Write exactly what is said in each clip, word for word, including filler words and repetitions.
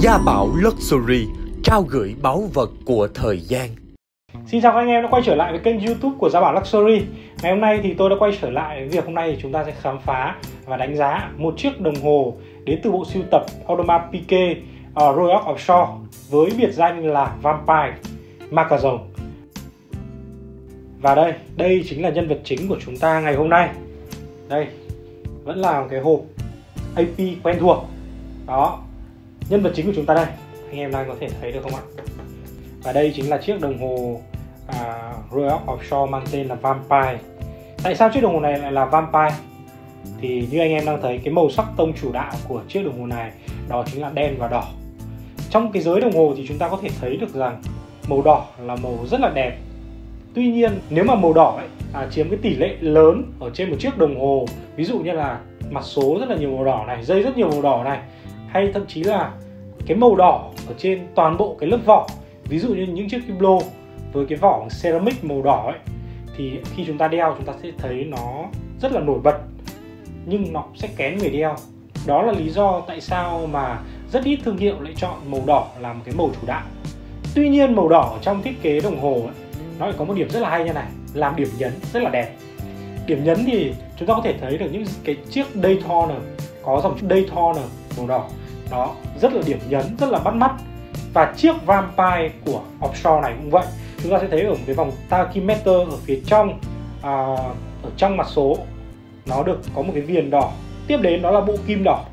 Gia Bảo Luxury trao gửi báu vật của thời gian. Xin chào các anh em đã quay trở lại với kênh YouTube của Gia Bảo Luxury. Ngày hôm nay thì tôi đã quay trở lại với việc hôm nay thì chúng ta sẽ khám phá và đánh giá một chiếc đồng hồ đến từ bộ sưu tập Audemars Piguet uh, Rolex Offshore với biệt danh là Vampire marca rồng. Và đây, đây chính là nhân vật chính của chúng ta ngày hôm nay. Đây, vẫn là cái hộp a pê quen thuộc. Đó, nhân vật chính của chúng ta đây. Anh em đang có thể thấy được không ạ? Và đây chính là chiếc đồng hồ à, Rolex Offshore mang tên là Vampire. Tại sao chiếc đồng hồ này lại là Vampire? Thì như anh em đang thấy, cái màu sắc tông chủ đạo của chiếc đồng hồ này đó chính là đen và đỏ. Trong cái giới đồng hồ thì chúng ta có thể thấy được rằng màu đỏ là màu rất là đẹp. Tuy nhiên nếu mà màu đỏ ấy, à, chiếm cái tỷ lệ lớn ở trên một chiếc đồng hồ, ví dụ như là mặt số rất là nhiều màu đỏ này, dây rất nhiều màu đỏ này, hay thậm chí là cái màu đỏ ở trên toàn bộ cái lớp vỏ, ví dụ như những chiếc Hublot với cái vỏ ceramic màu đỏ ấy, thì khi chúng ta đeo chúng ta sẽ thấy nó rất là nổi bật, nhưng nó sẽ kén người đeo. Đó là lý do tại sao mà rất ít thương hiệu lại chọn màu đỏ làm cái màu chủ đạo. Tuy nhiên màu đỏ trong thiết kế đồng hồ ấy, nó lại có một điểm rất là hay như này, làm điểm nhấn rất là đẹp. Điểm nhấn thì chúng ta có thể thấy được những cái chiếc Daytona có dòng Daytona màu đỏ, đó rất là điểm nhấn, rất là bắt mắt. Và chiếc Vampire của Offshore này cũng vậy. Chúng ta sẽ thấy ở một cái vòng tachymeter ở phía trong, à, ở trong mặt số nó được có một cái viền đỏ. Tiếp đến đó là bộ kim đỏ.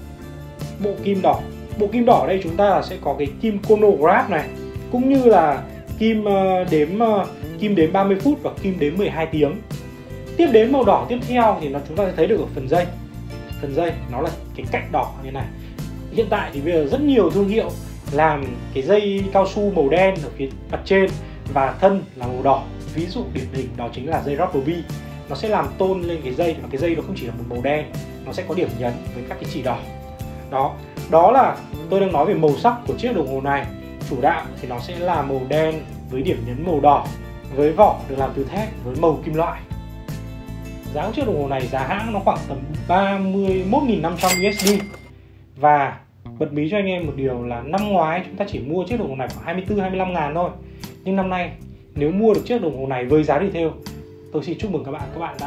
Bộ kim đỏ Bộ kim đỏ ở đây chúng ta sẽ có cái kim chronograph này, cũng như là kim uh, đếm uh, kim đếm ba mươi phút và kim đếm mười hai tiếng. Tiếp đến màu đỏ tiếp theo thì nó chúng ta sẽ thấy được ở phần dây. Phần dây nó là cái cạnh đỏ như này. Hiện tại thì bây giờ rất nhiều thương hiệu làm cái dây cao su màu đen ở phía mặt trên và thân là màu đỏ. Ví dụ điển hình đó chính là dây Rokeby. Nó sẽ làm tôn lên cái dây, và cái dây nó không chỉ là một màu đen, nó sẽ có điểm nhấn với các cái chỉ đỏ. Đó, đó là tôi đang nói về màu sắc của chiếc đồng hồ này. Chủ đạo thì nó sẽ là màu đen với điểm nhấn màu đỏ, với vỏ được làm từ thép với màu kim loại. Giá của chiếc đồng hồ này, giá hãng nó khoảng tầm ba mươi mốt nghìn năm trăm đô la. Và bật mí cho anh em một điều là năm ngoái chúng ta chỉ mua chiếc đồng hồ này khoảng hai mươi tư hai mươi lăm ngàn thôi. Nhưng năm nay nếu mua được chiếc đồng hồ này với giá retail, tôi xin chúc mừng các bạn, các bạn đã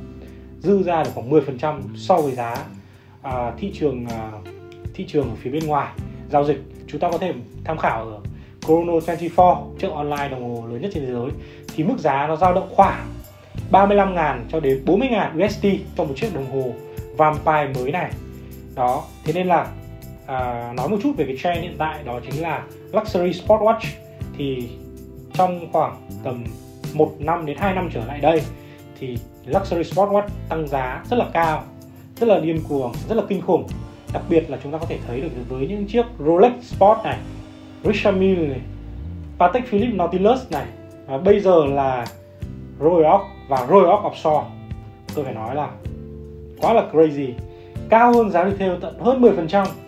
dư ra được khoảng mười phần trăm so với giá à, thị trường à, thị trường ở phía bên ngoài giao dịch. Chúng ta có thể tham khảo ở Chrono hai mươi tư, chợ online đồng hồ lớn nhất trên thế giới, thì mức giá nó dao động khoảng ba mươi lăm ngàn cho đến bốn mươi ngàn đô la cho một chiếc đồng hồ Vampire mới này. Đó, thế nên là à, nói một chút về cái trend hiện tại, đó chính là Luxury Sport Watch. Thì trong khoảng tầm một năm đến hai năm trở lại đây thì Luxury Sport Watch tăng giá rất là cao, rất là điên cuồng, rất là kinh khủng. Đặc biệt là chúng ta có thể thấy được với những chiếc Rolex Sport này, Richard Mille này, Patek Philippe Nautilus này, và bây giờ là Rolex và Rolex Offshore. Tôi phải nói là quá là crazy, cao hơn giá retail tận hơn mười phần trăm.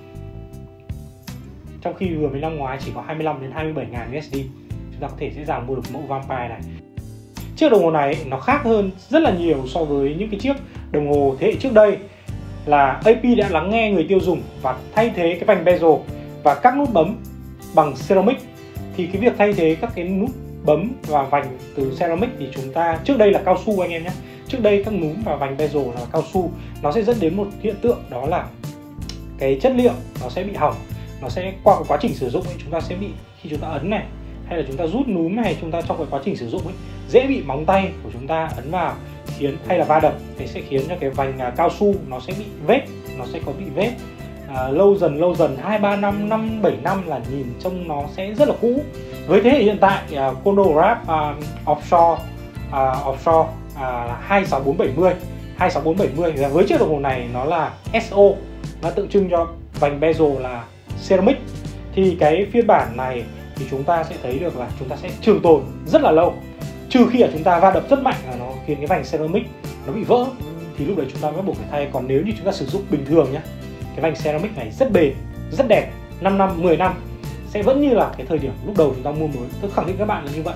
Trong khi vừa mới năm ngoái chỉ có hai mươi lăm đến hai mươi bảy ngàn đô la, chúng ta có thể dễ dàng mua được mẫu Vampire này. Chiếc đồng hồ này nó khác hơn rất là nhiều so với những cái chiếc đồng hồ thế hệ trước đây, là a pê đã lắng nghe người tiêu dùng và thay thế cái vành bezel và các nút bấm bằng ceramic. Thì cái việc thay thế các cái nút bấm và vành từ ceramic thì chúng ta trước đây là cao su anh em nhé. Trước đây các núm và vành bezel là cao su, nó sẽ dẫn đến một hiện tượng, đó là cái chất liệu nó sẽ bị hỏng. Nó sẽ qua cái quá trình sử dụng ấy, chúng ta sẽ bị, khi chúng ta ấn này, hay là chúng ta rút núm, hay chúng ta trong cái quá trình sử dụng ấy, dễ bị móng tay của chúng ta ấn vào khiến, hay là va đập, thì sẽ khiến cho cái vành cao su nó sẽ bị vết, nó sẽ có bị vết. À, lâu dần lâu dần hai ba năm, năm bảy năm là nhìn trông nó sẽ rất là cũ. Với thế hệ hiện tại, uh, chronograph uh, offshore uh, offshore uh, hai sáu bốn bảy mươi hai sáu bốn bảy mươi, và với chiếc đồng hồ này nó là ét o, nó tượng trưng cho vành bezel là ceramic. Thì cái phiên bản này thì chúng ta sẽ thấy được là chúng ta sẽ trường tồn rất là lâu, trừ khi là chúng ta va đập rất mạnh là nó khiến cái vành ceramic nó bị vỡ, thì lúc đấy chúng ta bắt buộc phải thay. Còn nếu như chúng ta sử dụng bình thường nhé, cái vành ceramic này rất bền, rất đẹp, năm năm, mười năm sẽ vẫn như là cái thời điểm lúc đầu chúng ta mua mới. Tôi khẳng định các bạn là như vậy.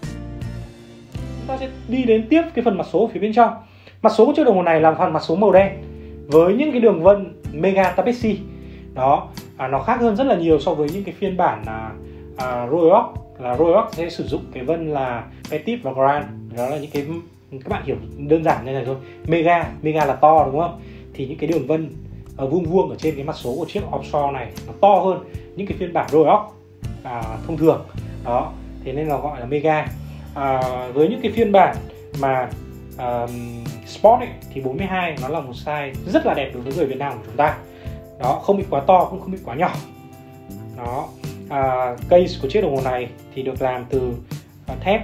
Chúng ta sẽ đi đến tiếp cái phần mặt số ở phía bên trong. Mặt số của chiếc đồng hồ này là phần mặt số màu đen với những cái đường vân mega tapestry. Đó, à, nó khác hơn rất là nhiều so với những cái phiên bản à, à, Royal Oak. Là Royal Oak sẽ sử dụng cái vân là Petit và Grand, đó là những cái các bạn hiểu đơn giản như này thôi. Mega, Mega là to đúng không? Thì những cái đường vân ở vuông vuông ở trên cái mặt số của chiếc Offshore này nó to hơn những cái phiên bản Royal Oak à, thông thường. Đó, thế nên là gọi là Mega. À, với những cái phiên bản mà à, Sport ấy, thì bốn mươi hai nó là một size rất là đẹp đối với người Việt Nam của chúng ta. Đó, không bị quá to cũng không bị quá nhỏ. Đó, à, case của chiếc đồng hồ này thì được làm từ à, thép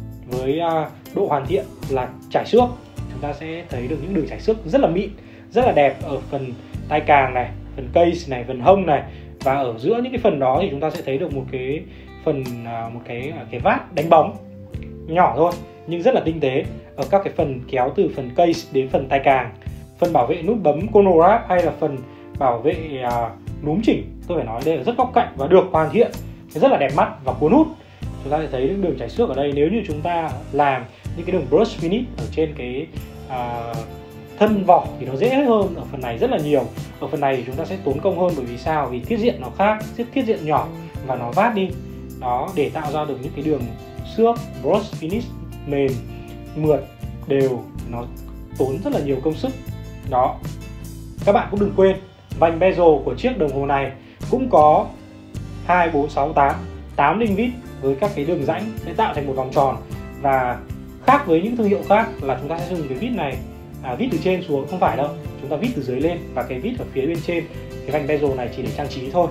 với à, độ hoàn thiện là trải xước. Chúng ta sẽ thấy được những đường trải xước rất là mịn, rất là đẹp ở phần tay càng này, phần case này, phần hông này, và ở giữa những cái phần đó thì chúng ta sẽ thấy được một cái phần à, một cái cái vát đánh bóng nhỏ thôi nhưng rất là tinh tế ở các cái phần kéo từ phần case đến phần tay càng, phần bảo vệ nút bấm chronograph hay là phần bảo vệ à, núm chỉnh. Tôi phải nói đây là rất góc cạnh và được hoàn thiện rất là đẹp mắt và cuốn hút. Chúng ta sẽ thấy những đường chảy xước ở đây. Nếu như chúng ta làm những cái đường brush finish ở trên cái à, thân vỏ thì nó dễ hơn. Ở phần này rất là nhiều. Ở phần này thì chúng ta sẽ tốn công hơn, bởi vì sao? Vì tiết diện nó khác, tiết diện nhỏ và nó vát đi. Đó, để tạo ra được những cái đường xước brush finish mềm, mượt, đều, nó tốn rất là nhiều công sức. Đó, các bạn cũng đừng quên vành bezel của chiếc đồng hồ này cũng có hai, bốn, sáu, tám, tám đinh vít với các cái đường rãnh để tạo thành một vòng tròn. Và khác với những thương hiệu khác là chúng ta sẽ dùng cái vít này à, vít từ trên xuống, không phải đâu, chúng ta vít từ dưới lên, và cái vít ở phía bên trên cái vành bezel này chỉ để trang trí thôi.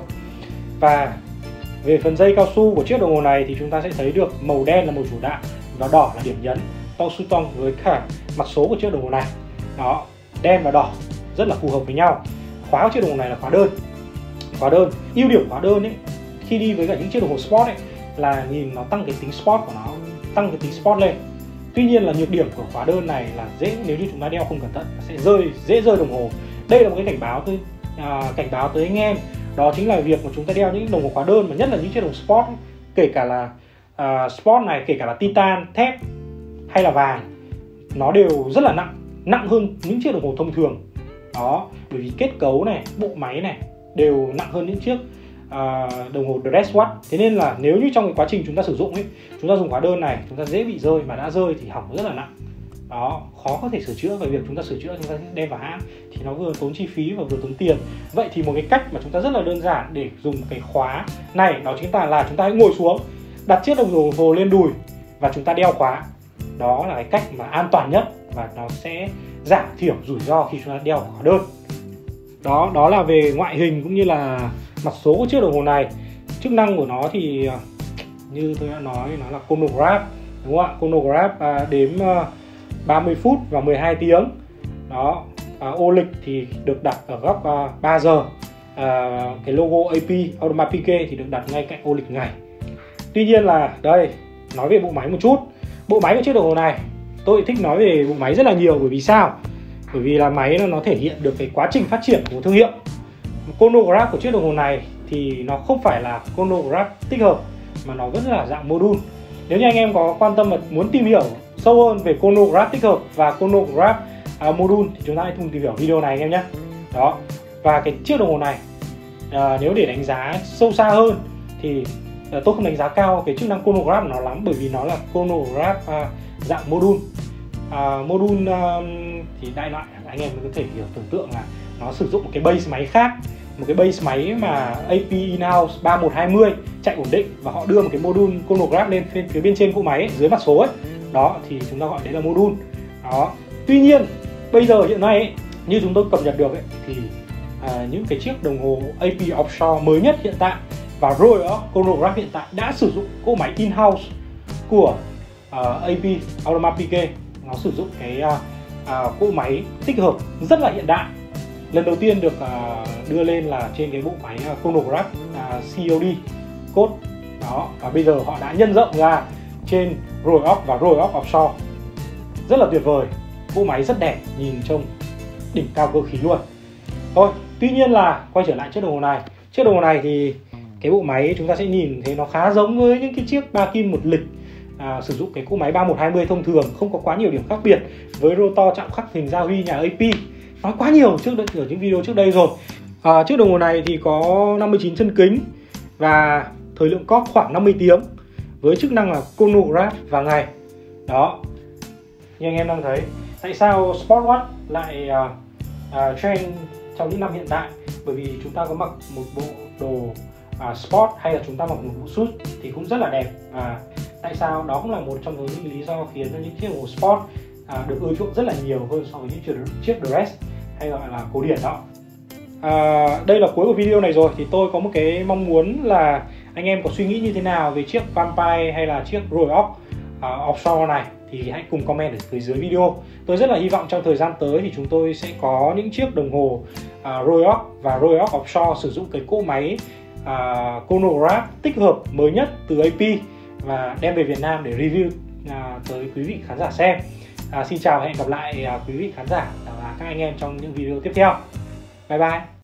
Và về phần dây cao su của chiếc đồng hồ này thì chúng ta sẽ thấy được màu đen là màu chủ đạo và đỏ là điểm nhấn, tong su tong với cả mặt số của chiếc đồng hồ này. Đó, đen và đỏ rất là phù hợp với nhau. Khóa của chiếc đồng hồ này là khóa đơn. Khóa đơn, ưu điểm khóa đơn ấy khi đi với cả những chiếc đồng hồ sport ấy là nhìn nó tăng cái tính sport của nó, tăng cái tính sport lên. Tuy nhiên là nhược điểm của khóa đơn này là dễ, nếu như chúng ta đeo không cẩn thận sẽ rơi, dễ rơi đồng hồ. Đây là một cái cảnh báo tới à, cảnh báo tới anh em. Đó chính là việc mà chúng ta đeo những đồng hồ khóa đơn, mà nhất là những chiếc đồng sport ấy, kể cả là uh, sport này, kể cả là titan, thép hay là vàng, nó đều rất là nặng, nặng hơn những chiếc đồng hồ thông thường. Đó, bởi vì kết cấu này, bộ máy này đều nặng hơn những chiếc uh, đồng hồ dress watch. Thế nên là nếu như trong cái quá trình chúng ta sử dụng ấy, chúng ta dùng khóa đơn này, chúng ta dễ bị rơi, mà đã rơi thì hỏng rất là nặng. Đó, khó có thể sửa chữa. Về việc chúng ta sửa chữa, chúng ta đem vào hãng thì nó vừa tốn chi phí và vừa tốn tiền. Vậy thì một cái cách mà chúng ta rất là đơn giản để dùng cái khóa này đó chính là chúng ta hãy ngồi xuống, đặt chiếc đồng hồ lên đùi và chúng ta đeo khóa. Đó là cái cách mà an toàn nhất và nó sẽ giảm thiểu rủi ro khi chúng ta đeo khóa đơn. Đó, đó là về ngoại hình cũng như là mặt số của chiếc đồng hồ này. Chức năng của nó thì như tôi đã nói, nó là chronograph, đúng không ạ? Chronograph à, đếm à, ba mươi phút và mười hai tiếng. Đó, à, ô lịch thì được đặt ở góc à, ba giờ. À, cái logo a pê Audemars Piguet thì được đặt ngay cạnh ô lịch ngày. Tuy nhiên là đây, nói về bộ máy một chút. Bộ máy của chiếc đồng hồ này tôi thích nói về bộ máy rất là nhiều, bởi vì sao? Bởi vì là máy nó thể hiện được cái quá trình phát triển của thương hiệu. Chronograph của chiếc đồng hồ này thì nó không phải là chronograph tích hợp mà nó vẫn là dạng module. Nếu như anh em có quan tâm và muốn tìm hiểu sâu hơn về chronograph tích hợp và chronograph uh, module thì chúng ta hãy cùng tìm hiểu video này anh em nhé. Đó, và cái chiếc đồng hồ này uh, nếu để đánh giá sâu xa hơn thì uh, tôi không đánh giá cao cái chức năng chronograph của nó lắm, bởi vì nó là chronograph uh, dạng module. Uh, module uh, thì đại loại anh em có thể hiểu tưởng tượng là nó sử dụng một cái base máy khác, một cái base máy mà a pê in-house ba một hai mươi chạy ổn định, và họ đưa một cái module chronograph lên phía, phía bên trên cỗ máy ấy, dưới mặt số ấy. Đó thì chúng ta gọi đấy là module. Đó. Tuy nhiên bây giờ hiện nay ấy, như chúng tôi cập nhật được ấy, thì à, những cái chiếc đồng hồ a pê Offshore mới nhất hiện tại và Royal chronograph hiện tại đã sử dụng cỗ máy in-house của uh, a pê Audemars Piguet. Nó sử dụng cái uh, uh, cỗ máy tích hợp rất là hiện đại. Lần đầu tiên được uh, đưa lên là trên cái bộ máy uh, chronograph uh, xê o đê code. Đó, và bây giờ họ đã nhân rộng ra trên Royal và Royal Offshore. Rất là tuyệt vời. Cỗ máy rất đẹp, nhìn trông đỉnh cao cơ khí luôn. Thôi, tuy nhiên là quay trở lại chiếc đồng hồ này. Chiếc đồng hồ này thì cái bộ máy chúng ta sẽ nhìn thấy nó khá giống với những cái chiếc ba kim một lịch à, sử dụng cái cỗ máy ba một hai mươi thông thường, không có quá nhiều điểm khác biệt với rotor chạm khắc hình gia huy nhà a pê. Nói quá nhiều trước đây ở những video trước đây rồi. À, chiếc đồng hồ này thì có năm mươi chín chân kính và thời lượng clock khoảng năm mươi tiếng với chức năng là chronograph và ngày. Đó, như anh em đang thấy. Tại sao Sportwatch lại uh, uh, trend trong những năm hiện tại? Bởi vì chúng ta có mặc một bộ đồ uh, sport hay là chúng ta mặc một bộ suit thì cũng rất là đẹp. À, tại sao? Đó cũng là một trong những lý do khiến cho những chiếc đồng hồ sport uh, được ưa chuộng rất là nhiều hơn so với những chiếc dress hay gọi là cổ điển đó. À, đây là cuối của video này rồi, thì tôi có một cái mong muốn là anh em có suy nghĩ như thế nào về chiếc Vampire hay là chiếc Royal Oak uh, Offshore này thì hãy cùng comment ở phía dưới video. Tôi rất là hy vọng trong thời gian tới thì chúng tôi sẽ có những chiếc đồng hồ uh, Royal Oak và Royal Oak Offshore sử dụng cái cỗ máy uh, chronograph tích hợp mới nhất từ a pê và đem về Việt Nam để review uh, tới quý vị khán giả xem. Uh, xin chào và hẹn gặp lại uh, quý vị khán giả và các anh em trong những video tiếp theo. Bye bye.